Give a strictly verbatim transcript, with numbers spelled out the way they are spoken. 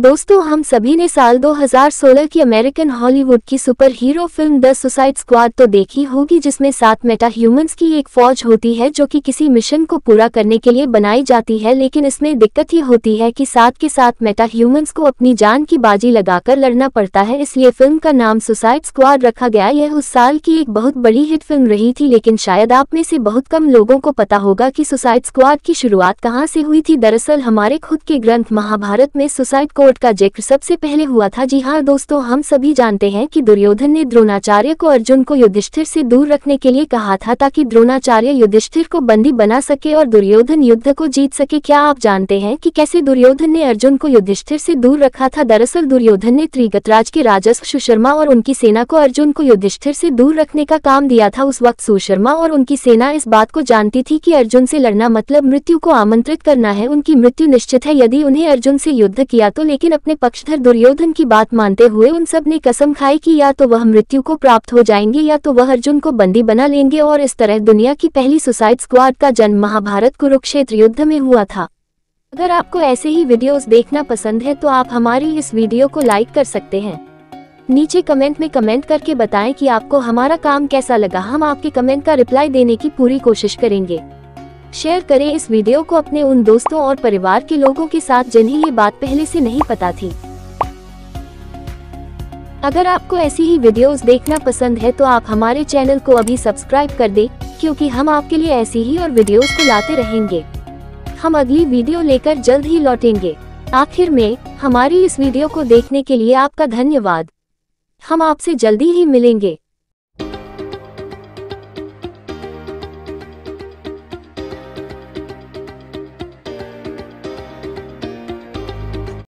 दोस्तों, हम सभी ने साल दो हज़ार सोलह की अमेरिकन हॉलीवुड की super hero film the Suicide Squad तो देखी होगी, जिसमें सात मेटा ह्यूमंस की एक फौज होती है जो कि किसी मिशन को पूरा करने के लिए बनाई जाती है। लेकिन इसमें दिक्कत ही होती है कि सात के सात मेटा ह्यूमंस को अपनी जान की बाजी लगाकर लड़ना पड़ता है, इसलिए फिल्म का नाम सुसाइड स्क्वाड रखा गया। यह उस साल की एक बहुत बड़ी हिट फिल्म रही थी, लेकिन शायद आप में से बहुत कम लोगों को पता होगा कि सुसाइड स्क्वाड की शुरुआत कहाँ से हुई थी। दरअसल हमारे खुद के ग्रंथ महाभारत में सुसाइड कोड का जिक्र सबसे पहले हुआ था। जी हाँ दोस्तों, हम सभी जानते हैं कि दुर्योधन ने द्रोणाचार्य को अर्जुन को युधिष्ठिर से दूर रखने के लिए कहा था, ताकि द्रोणाचार्य युधिष्ठिर को बंदी बना सके और दुर्योधन युद्ध को जीत सके। क्या आप जानते हैं कि कैसे दुर्योधन ने अर्जुन को युधिष्ठिर से दूर रखा था? दरअसल दुर्योधन ने त्रिगतराज के राजस्व सुशर्मा और उनकी सेना को अर्जुन को युधिष्ठिर से दूर रखने का काम दिया था। उस वक्त सुशर्मा और उनकी सेना इस बात को जानती थी कि अर्जुन से लड़ना मतलब मृत्यु को आमंत्रित करना है, उनकी मृत्यु निश्चित है यदि उन्हें अर्जुन से युद्ध किया तो। लेकिन अपने पक्षधर दुर्योधन की बात मानते हुए उन सब ने कसम खाई कि या तो वह मृत्यु को प्राप्त हो जाएंगे या तो वह अर्जुन को बंदी बना लेंगे, और इस तरह दुनिया की पहली सुसाइड स्क्वाड का जन्म महाभारत कुरुक्षेत्र युद्ध में हुआ था। अगर आपको ऐसे ही वीडियोस देखना पसंद है तो आप हमारी इस वीडियो को लाइक कर सकते हैं। नीचे कमेंट में कमेंट करके बताएं कि आपको हमारा काम कैसा लगा। हम आपके कमेंट का रिप्लाई देने की पूरी कोशिश करेंगे। शेयर करें इस वीडियो को अपने उन दोस्तों और परिवार के लोगों के साथ जिन्हें ये बात पहले से नहीं पता थी। अगर आपको ऐसी ही वीडियोस देखना पसंद है तो आप हमारे चैनल को अभी सब्सक्राइब कर दें, क्योंकि हम आपके लिए ऐसी ही और वीडियोस को लाते रहेंगे। हम अगली वीडियो लेकर जल्द ही लौटेंगे। आखिर में हमारी इस वीडियो को देखने के लिए आपका धन्यवाद। हम आपसे जल्दी ही मिलेंगे।